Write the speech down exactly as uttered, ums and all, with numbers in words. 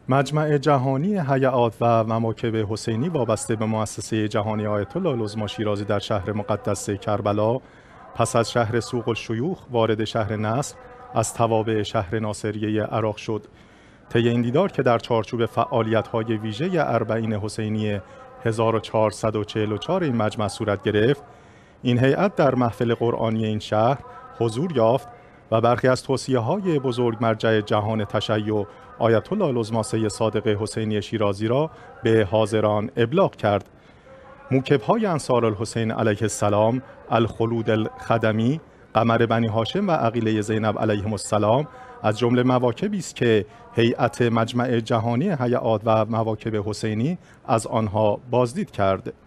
مجمع جهانی هیئات و مواکب حسینی وابسته به مؤسسه جهانی آیت الله العظمی شیرازی در شهر مقدس کربلا پس از شهر سوق الشیوخ وارد شهر نصر از توابع شهر ناصریه عراق شد. طی این دیدار که در چارچوب فعالیت‌های ویژه اربعین حسینی هزار و چهارصد و چهل و چهار این مجمع صورت گرفت، این هیئت در محفل قرآنی این شهر حضور یافت و برخی از توصیه‌های بزرگ مرجع جهان تشیع آیت الله العظمی سید صادق حسینی شیرازی را به حاضران ابلاغ کرد. موکب‌های انصار الحسین علیه السلام، الخلود الخدمی، قمر بنی هاشم و عقیله زینب علیهم السلام از جمله مواکبی است که هیئت مجمع جهانی هیئات و مواکب حسینی از آنها بازدید کرد.